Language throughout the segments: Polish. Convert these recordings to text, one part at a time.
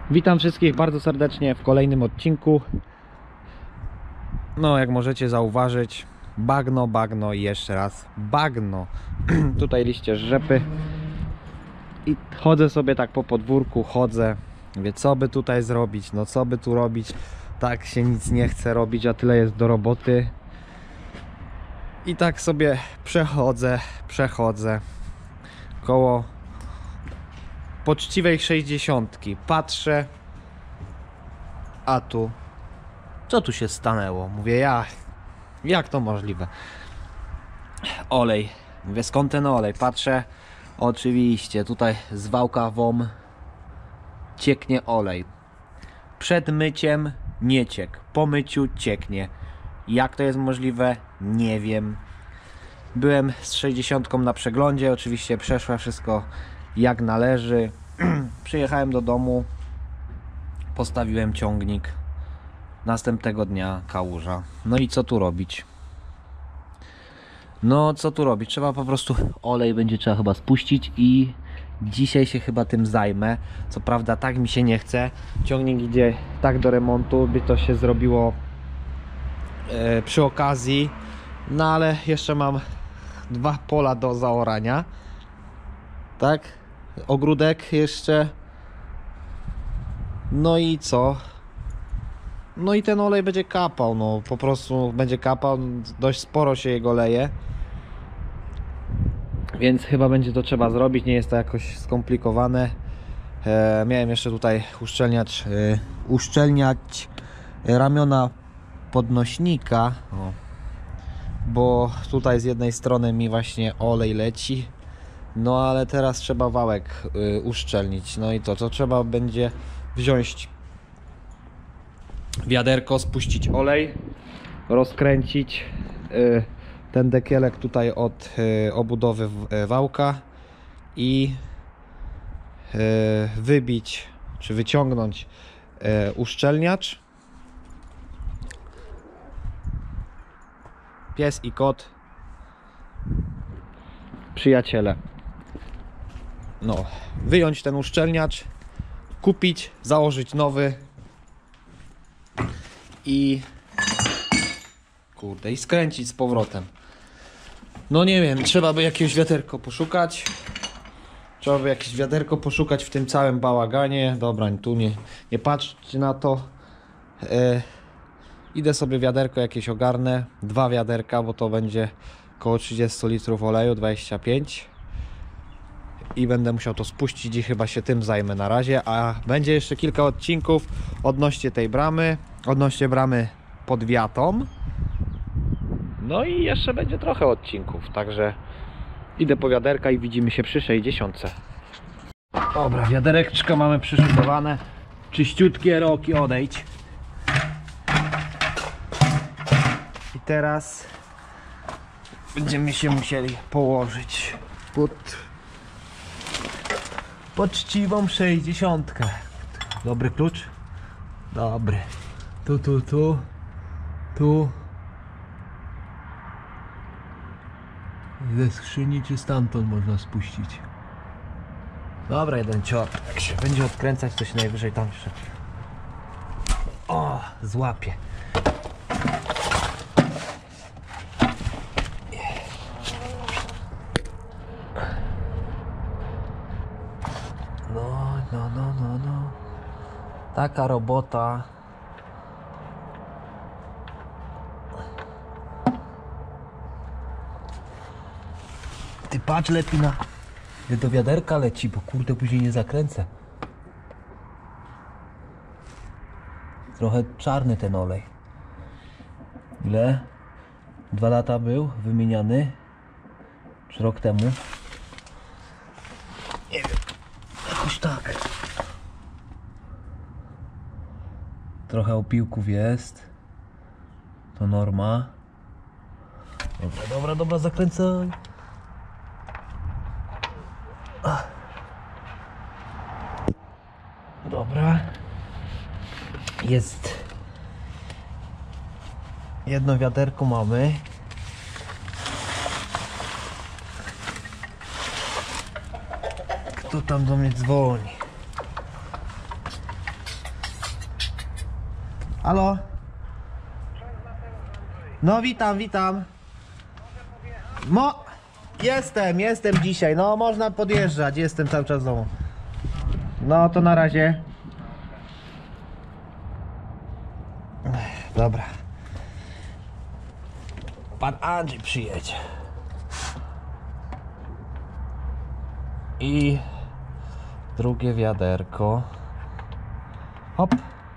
Witam wszystkich bardzo serdecznie w kolejnym odcinku. No, jak możecie zauważyć, bagno i jeszcze raz bagno. Tutaj liście rzepy. I chodzę sobie tak po podwórku, mówię, co by tutaj zrobić, no co by tu robić. Tak się nic nie chce robić, a tyle jest do roboty. I tak sobie przechodzę koło poczciwej 60. Patrzę, a tu co tu się stanęło? Mówię, jak to możliwe? Olej. Mówię, skąd ten olej? Patrzę, oczywiście tutaj z wałka WOM cieknie olej. Przed myciem nie ciekł, po myciu cieknie. Jak to jest możliwe? Nie wiem. Byłem z 60 na przeglądzie, oczywiście przeszła wszystko jak należy. Przyjechałem do domu, postawiłem ciągnik. Następnego dnia kałuża. No i co tu robić? No co tu robić? Trzeba po prostu olej będzie trzeba chyba spuścić i dzisiaj się chyba tym zajmę. Co prawda tak mi się nie chce. Ciągnik idzie tak do remontu, by to się zrobiło przy okazji. No ale jeszcze mam 2 pola do zaorania. Tak? Ogródek jeszcze. No i co? No i ten olej będzie kapał, no po prostu będzie kapał, dość sporo się jego leje. Więc chyba będzie to trzeba zrobić, nie jest to jakoś skomplikowane. Miałem jeszcze tutaj uszczelniać ramiona podnośnika, bo tutaj z jednej strony mi właśnie olej leci. No ale teraz trzeba wałek uszczelnić, no i to trzeba będzie wziąć wiaderko, spuścić olej, rozkręcić ten dekielek tutaj od obudowy wałka i wybić czy wyciągnąć uszczelniacz. Pies i kot, przyjaciele. No, wyjąć ten uszczelniacz, kupić, założyć nowy i i skręcić z powrotem. No nie wiem, trzeba by jakieś wiaderko poszukać. W tym całym bałaganie. Dobra, tu nie patrzcie na to. Idę sobie wiaderko jakieś ogarnę. 2 wiaderka, bo to będzie około 30 litrów oleju, 25. I będę musiał to spuścić i chyba się tym zajmę na razie. A będzie jeszcze kilka odcinków odnośnie tej bramy. Odnośnie bramy pod wiatą. No i jeszcze będzie trochę odcinków. Także idę po wiaderka i widzimy się przy 60. Dobra, wiadereczka mamy przyszykowane. Czyściutkie, Roki, odejdź. I teraz będziemy się musieli położyć pod poczciwą 60. Dobry klucz? Dobry. Tu. Ze skrzyni czy stamtąd można spuścić? Dobra, jeden cior. Jak się będzie odkręcać, to się najwyżej tam jeszcze złapie. No. Taka robota. Ty patrz lepiej na... do wiaderka leci, bo kurde później nie zakręcę. Trochę czarny ten olej. Ile? 2 lata był wymieniany? Czy rok temu? Nie wiem. Jakoś tak. Trochę opiłków jest. To norma. Dobra, zakręcaj. Dobra. Jest. Jedno wiaderko mamy. Kto tam do mnie dzwoni? Halo? No witam, witam. Jestem dzisiaj, no można podjeżdżać, jestem cały czas w domu. No to na razie. Dobra. Pan Andrzej przyjedzie. I drugie wiaderko. Hop.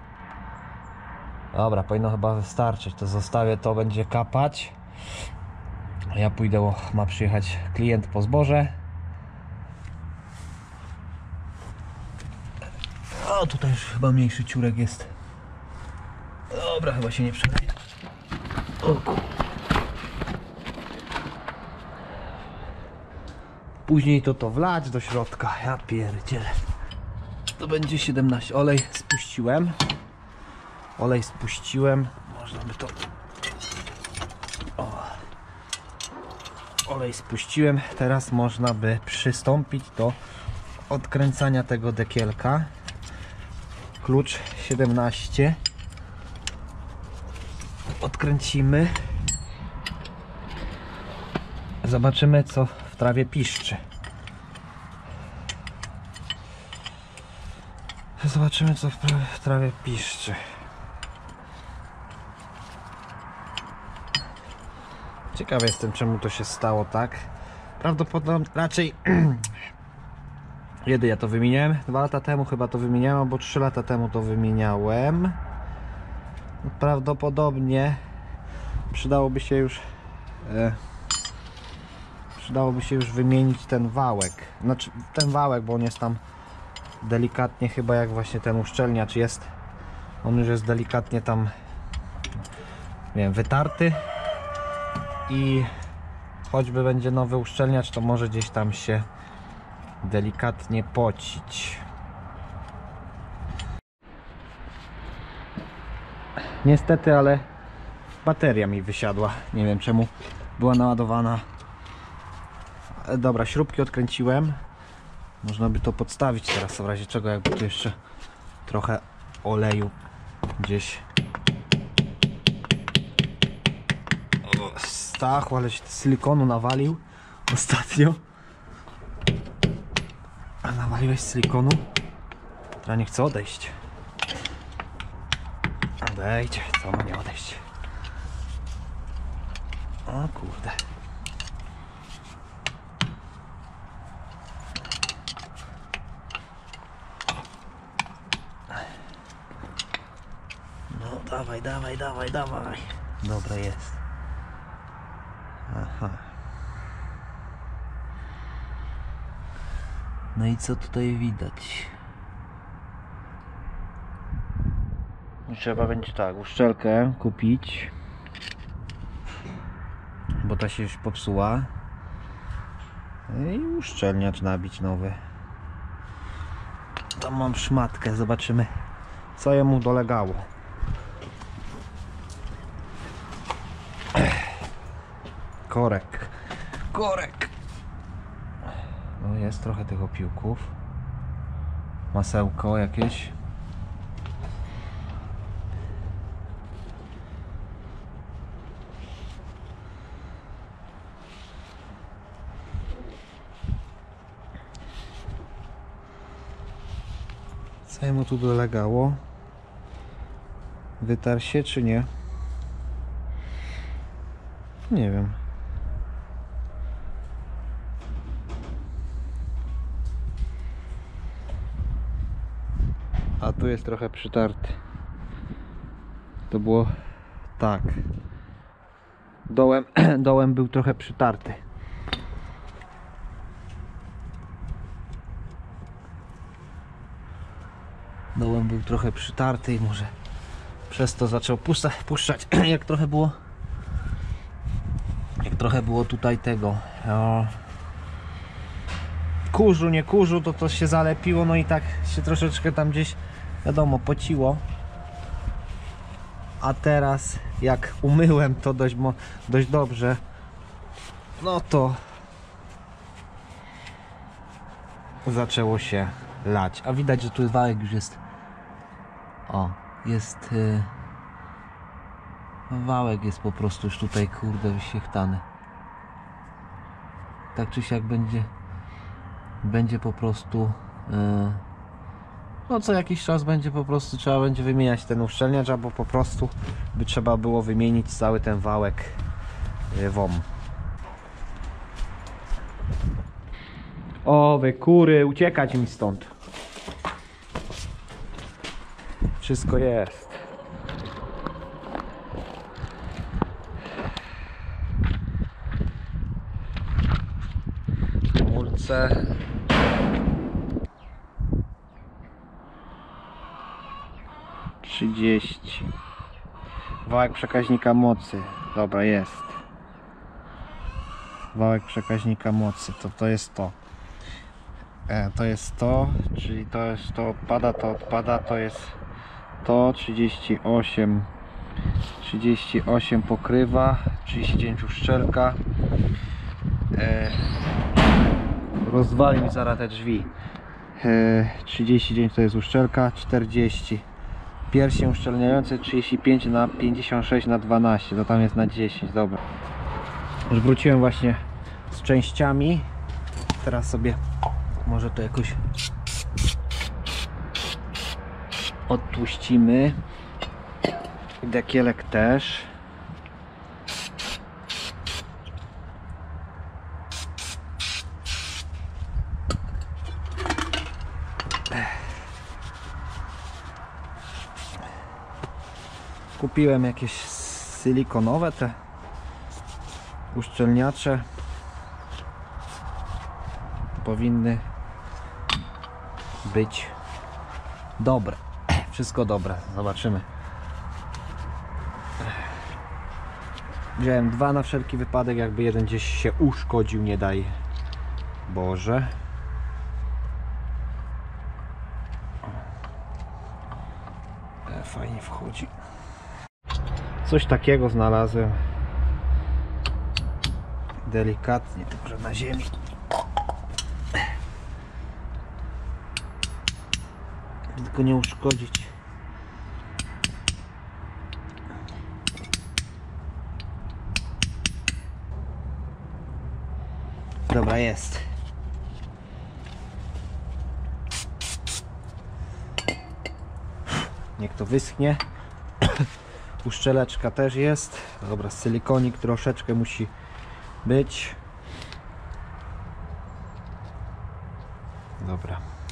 Dobra, powinno chyba wystarczyć. To zostawię, to będzie kapać. Ja pójdę, ma przyjechać klient po zboże. O, tutaj już chyba mniejszy ciurek jest. Dobra, chyba się nie przeleje. Później to wlać do środka. Ja pierdzielę. To będzie 17. Olej spuściłem. Można by to... O. Olej spuściłem. Teraz można by przystąpić do odkręcania tego dekielka. Klucz 17. Odkręcimy. Zobaczymy, co w trawie piszczy. Zobaczymy, co w trawie piszczy. Ciekawy jestem, czemu to się stało tak. Prawdopodobnie raczej kiedy ja to wymieniałem? 2 lata temu chyba to wymieniałem, albo 3 lata temu to wymieniałem. Prawdopodobnie przydałoby się już wymienić ten wałek. Znaczy ten wałek, bo on jest tam delikatnie, chyba jak właśnie ten uszczelniacz jest. On już jest delikatnie tam, nie wiem, wytarty. I choćby będzie nowy uszczelniacz, to może gdzieś tam się delikatnie pocić. Niestety, ale bateria mi wysiadła. Nie wiem czemu była naładowana. Dobra, śrubki odkręciłem. Można by to podstawić teraz, w razie czego, jakby tu jeszcze trochę oleju gdzieś. Stachu, ale się silikonu nawalił ostatnio. A nawaliłeś silikonu? Teraz nie chce odejść. Odejdzie, co ma nie odejść? O kurde. No dawaj, dawaj, dawaj, dawaj. Dobra jest. Aha. No i co tutaj widać? Trzeba będzie tak, uszczelkę kupić, bo ta się już popsuła. I uszczelniacz nabić nowy. Tam mam szmatkę, zobaczymy, co jemu dolegało. Korek. No jest trochę tych opiłków. Masełko jakieś. Co jemu tu dolegało? Wytarł się czy nie? Nie wiem. A tu jest trochę przytarty. To było tak. Dołem był trochę przytarty. Dołem był trochę przytarty i może przez to zaczął puszczać. Jak trochę było tutaj tego kurzu, nie kurzu, to się zalepiło, no i tak się troszeczkę tam gdzieś, wiadomo, pociło. A teraz jak umyłem to dość dobrze, no to zaczęło się lać. A widać, że tu wałek już jest, o, jest Wałek jest po prostu już tutaj, kurde, wyświechtany. Tak czy siak będzie po prostu no co jakiś czas będzie po prostu trzeba będzie wymieniać ten uszczelniacz, albo po prostu by trzeba było wymienić cały ten wałek WOM. O, wy kury, uciekać mi stąd. Wszystko jest. Hamulce. Wałek przekaźnika mocy. Dobra, jest. Wałek przekaźnika mocy. To jest to. To jest to, czyli to jest to odpada, to jest to 38 pokrywa, 39 uszczelka. Rozwali mi zaraz te drzwi. 39 to jest uszczelka, 40 pierścień uszczelniający, 35 na 56 na 12, to tam jest na 10. Dobra, już wróciłem właśnie z częściami. Teraz sobie może to jakoś odtłuścimy. Dekielek też. Kupiłem jakieś silikonowe te uszczelniacze. Powinny być dobre. Wszystko dobre. Zobaczymy. Wziąłem dwa na wszelki wypadek, jakby jeden gdzieś się uszkodził, nie daj Boże. Fajnie wchodzi. Coś takiego znalazłem. Delikatnie, może na ziemi. Tylko nie uszkodzić. Dobra, jest. Niech to wyschnie. Uszczeleczka też jest. Dobra, silikonik troszeczkę musi być. Dobra.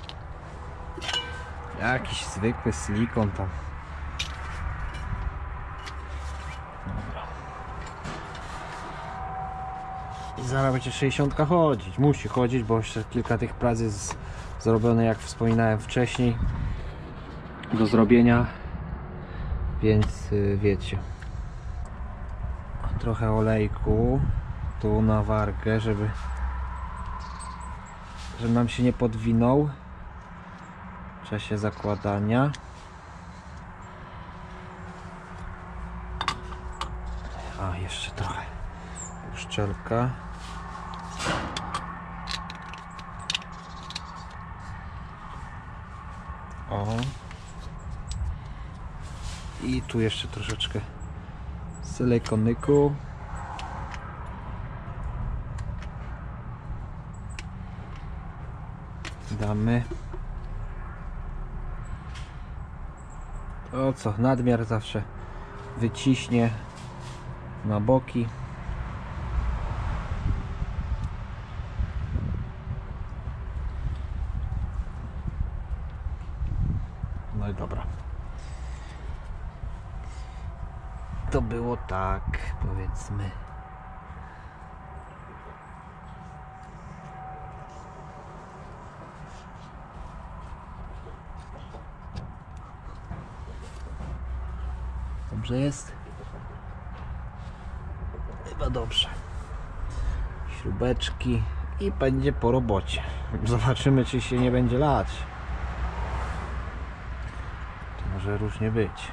Jakiś zwykły silikon tam. Dobra. I zaraz będzie 60 chodzić. Musi chodzić, bo jeszcze kilka tych prac jest zrobione, jak wspominałem wcześniej, do zrobienia. Więc wiecie. Trochę olejku tu na wargę, żeby nam się nie podwinął w czasie zakładania. A, jeszcze trochę uszczelka. O. I tu jeszcze troszeczkę silikoniku. Damy. O co? Nadmiar zawsze wyciśnie na boki. No i dobra. To było tak, powiedzmy. Dobrze jest? Chyba dobrze. Śrubeczki i będzie po robocie. Zobaczymy, czy się nie będzie lać. To może różnie być.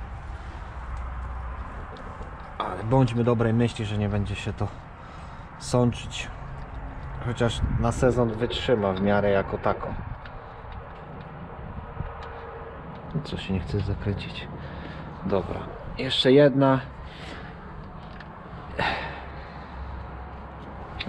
Ale bądźmy dobrej myśli, że nie będzie się to sączyć. Chociaż na sezon wytrzyma w miarę jako tako. Co się nie chce zakręcić. Dobra. Jeszcze jedna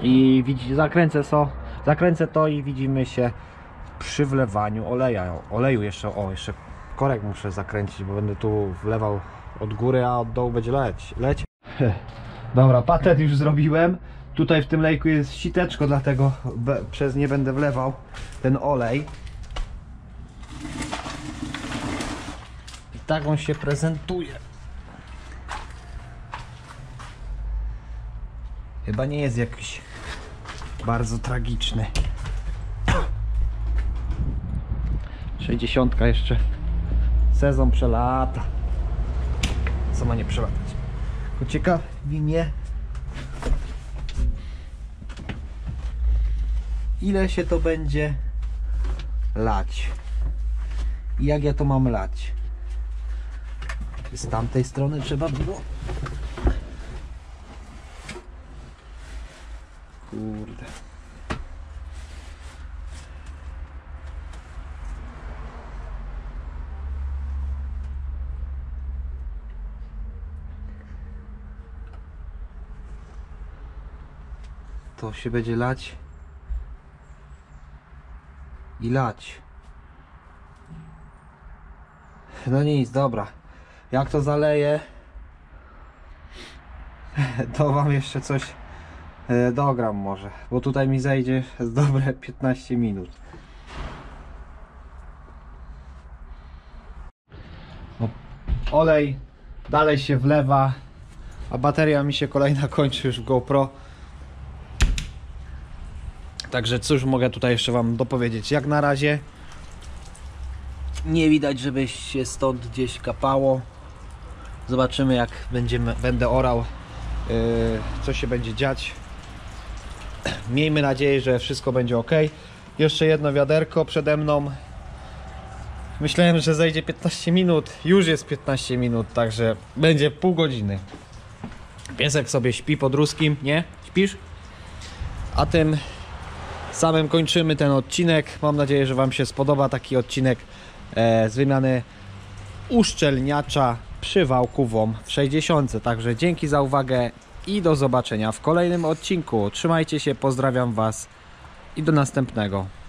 I zakręcę to i widzimy się przy wlewaniu oleju jeszcze. O, jeszcze korek muszę zakręcić, bo będę tu wlewał od góry, a od dołu będzie leć. Dobra, patent już zrobiłem. Tutaj w tym lejku jest siteczko, dlatego przez nie będę wlewał ten olej. I tak on się prezentuje. Chyba nie jest jakiś bardzo tragiczny. 60 jeszcze sezon przelata. Co ma nie przelatać? Tylko ciekawi mnie, ile się to będzie lać i jak ja to mam lać. Z tamtej strony trzeba było. Kurde. To się będzie lać i lać. No nic, dobra. Jak to zaleję, to wam jeszcze coś dogram może, bo tutaj mi zejdzie z dobre 15 minut. No, olej dalej się wlewa, a bateria mi się kolejna kończy już w GoPro. Także cóż mogę tutaj jeszcze wam dopowiedzieć. Jak na razie nie widać, żeby się stąd gdzieś kapało. Zobaczymy, jak będę orał, co się będzie dziać. Miejmy nadzieję, że wszystko będzie ok. Jeszcze jedno wiaderko przede mną. Myślałem, że zejdzie 15 minut. Już jest 15 minut, także będzie pół godziny. Piesek sobie śpi pod ruskim, nie? Śpisz? A tym samym kończymy ten odcinek. Mam nadzieję, że wam się spodoba taki odcinek z wymiany uszczelniacza przy wałku WOM w 60. Także dzięki za uwagę i do zobaczenia w kolejnym odcinku. Trzymajcie się, pozdrawiam was i do następnego.